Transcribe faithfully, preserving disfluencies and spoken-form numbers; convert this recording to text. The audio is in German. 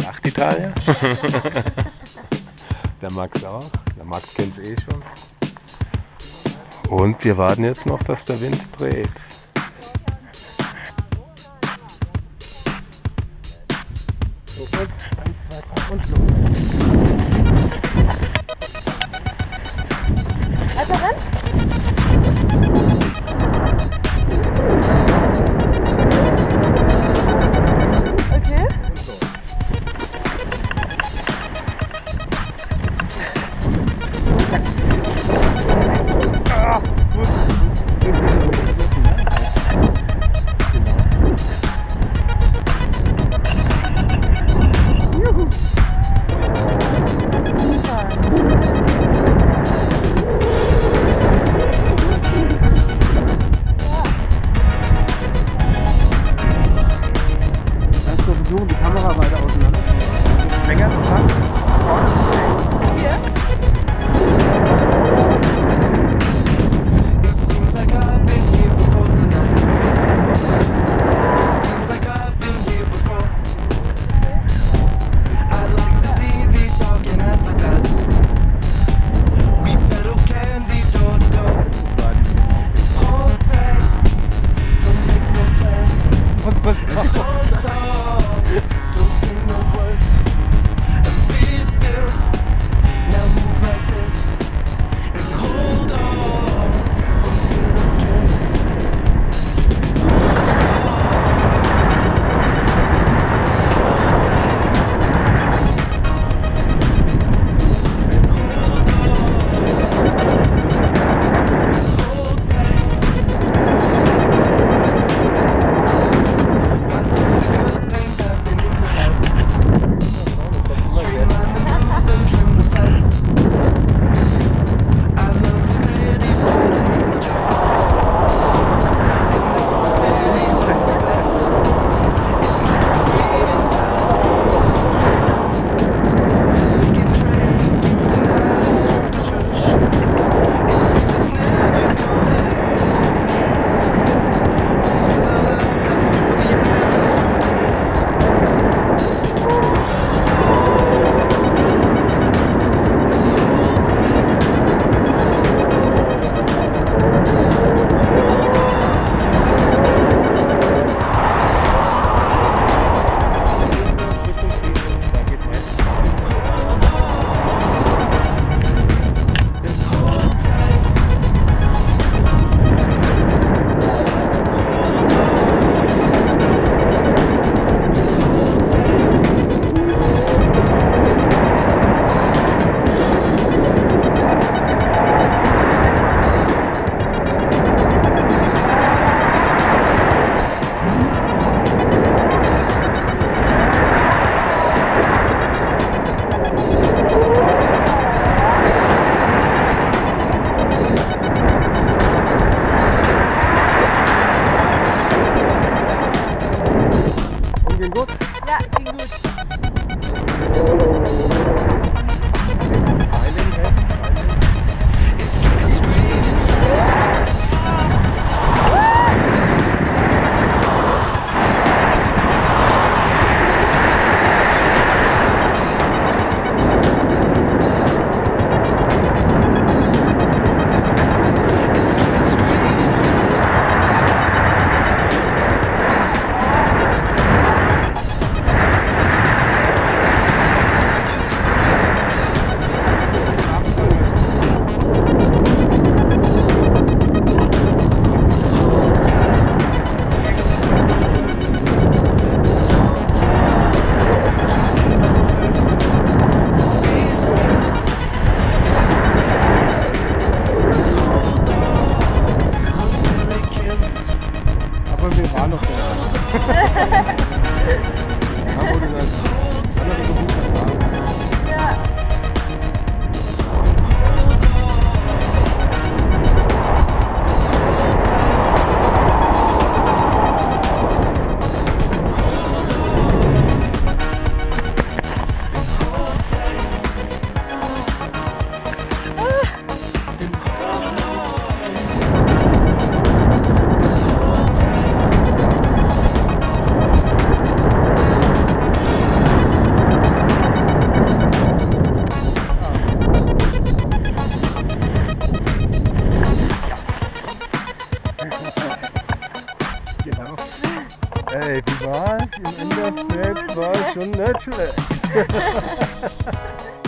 Nacht Italien. Der Max auch. Der Max kennt es eh schon. Und wir warten jetzt noch, dass der Wind dreht. So, eins, zwei, drei und los. Also rennt? Okay. Ah, gut. Juhu. Kannst du versuchen, die Kamera weiter auseinander? Länger zu machen? Hier? Was machst du? Ging gut? Ja, ging gut. Genau. Ey, wie war's? Im Endeffekt war es schon nicht schlecht.